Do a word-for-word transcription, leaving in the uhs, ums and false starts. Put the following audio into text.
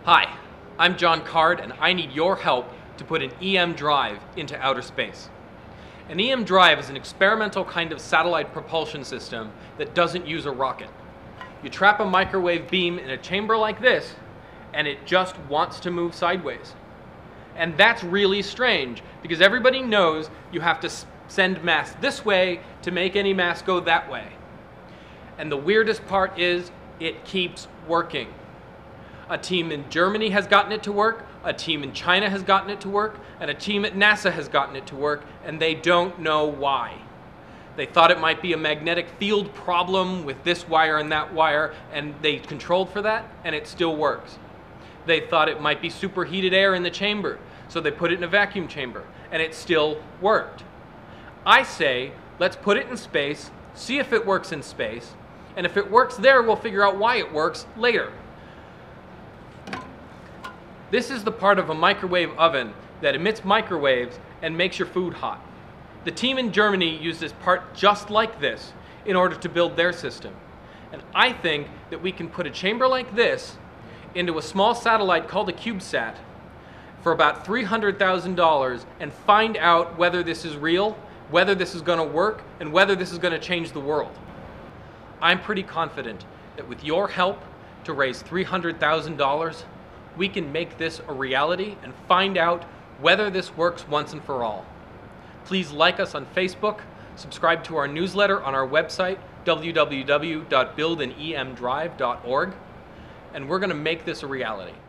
Hi, I'm John Card, and I need your help to put an E M drive into outer space. An E M drive is an experimental kind of satellite propulsion system that doesn't use a rocket. You trap a microwave beam in a chamber like this, and it just wants to move sideways. And that's really strange, because everybody knows you have to send mass this way to make any mass go that way. And the weirdest part is, it keeps working. A team in Germany has gotten it to work, a team in China has gotten it to work, and a team at NASA has gotten it to work, and they don't know why. They thought it might be a magnetic field problem with this wire and that wire, and they controlled for that, and it still works. They thought it might be superheated air in the chamber, so they put it in a vacuum chamber, and it still worked. I say, let's put it in space, see if it works in space, and if it works there, we'll figure out why it works later. This is the part of a microwave oven that emits microwaves and makes your food hot. The team in Germany used this part just like this in order to build their system. And I think that we can put a chamber like this into a small satellite called a CubeSat for about three hundred thousand dollars and find out whether this is real, whether this is going to work, and whether this is going to change the world. I'm pretty confident that with your help to raise three hundred thousand dollars, we can make this a reality and find out whether this works once and for all. Please like us on Facebook, subscribe to our newsletter on our website, w w w dot build an e m drive dot org, and we're going to make this a reality.